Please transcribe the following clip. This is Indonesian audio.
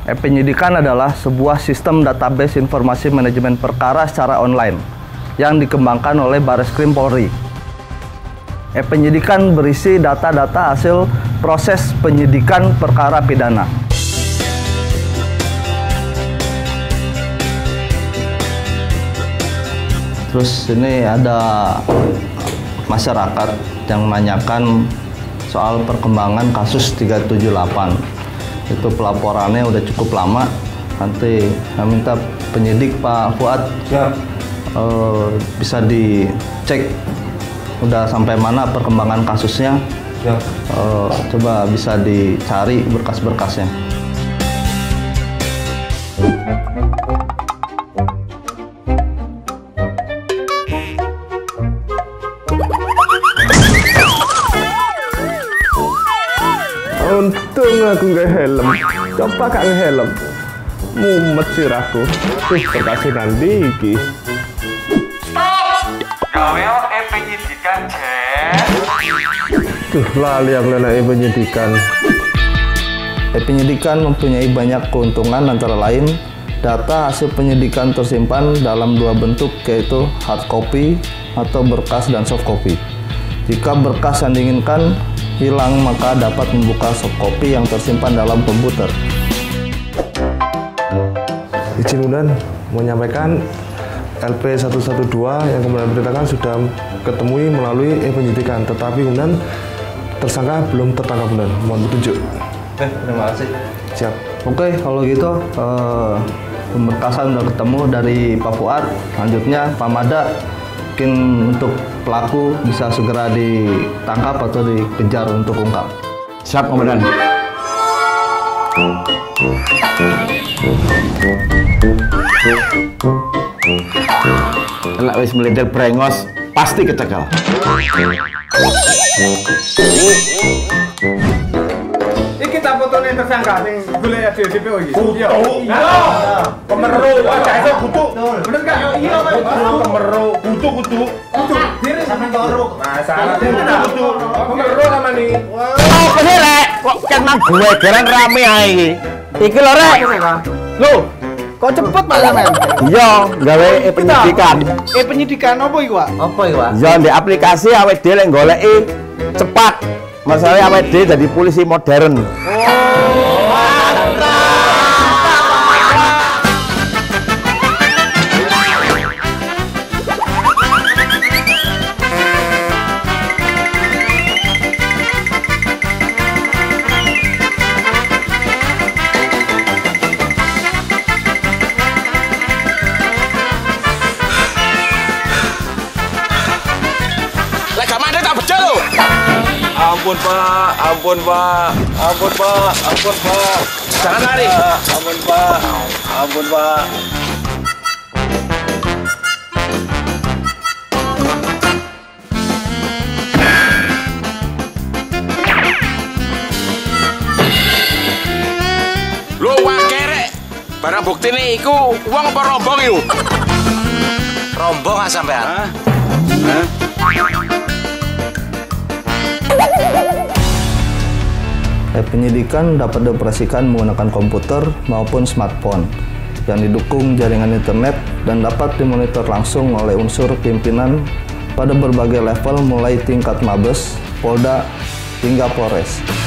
E-penyidikan adalah sebuah sistem database informasi manajemen perkara secara online yang dikembangkan oleh Bareskrim Polri. E-penyidikan berisi data-data hasil proses penyidikan perkara pidana. Terus ini ada masyarakat yang menanyakan soal perkembangan kasus 378. Itu pelaporannya udah cukup lama. Nanti saya minta penyidik Pak Fuad bisa dicek udah sampai mana perkembangan kasusnya. Coba bisa dicari berkas-berkasnya. Untung aku nggak helm. Coba gak ngehelm, mumet sirahku. Berkasih nanti iki. Gawe e-penyidikan, Jen. Lali aku lena e-penyidikan. E-penyidikan mempunyai banyak keuntungan, antara lain data hasil penyidikan tersimpan dalam dua bentuk, yaitu hard copy atau berkas dan soft copy. Jika berkas yang diinginkan hilang, maka dapat membuka soft copy yang tersimpan dalam komputer. Izin Unan menyampaikan LP 112 yang kemudian beritakan sudah ketemui melalui e-penyidikan, tetapi Unan tersangka belum tertangkap Unan. Mohon petunjuk. Oke, terima kasih. Siap. Oke, kalau gitu pemberkasan udah ketemu dari Pak Fuad. Selanjutnya Pak Mada, mungkin untuk pelaku bisa segera ditangkap atau dikejar untuk ungkap. Siap, Komandan. Enak wis melintir brengos, pasti kecekel. Iki tak fotone tersangka ning golek DPO iki. Iya. Kemeru, gak iso kutu. Bener gak? Iya, kemeru, kutu. Diri sampe toro. Masalah kutu. Kemeru sama nih. Oh, kene rek, kok kenang gue geran rame ae iki. Iki lho rek. Lho, Kok cepet Pak Lamen? iya, gawe e-penyidikan. Penyidikan apa iki, Pak? Apa ya, Pak? Ya di aplikasi awake dhewe lek goleki cepat. Masalahnya awake dhewe jadi polisi modern. Lek gak mandek tak bejo lho. Ampun Pak. Jangan lari. Ampun Pak. Lho wong kerek. Barang buktine iku uang apa rombong iku? Rombong ah sampean. E-penyidikan dapat dioperasikan menggunakan komputer maupun smartphone yang didukung jaringan internet dan dapat dimonitor langsung oleh unsur pimpinan pada berbagai level mulai tingkat Mabes, Polda, hingga Polres.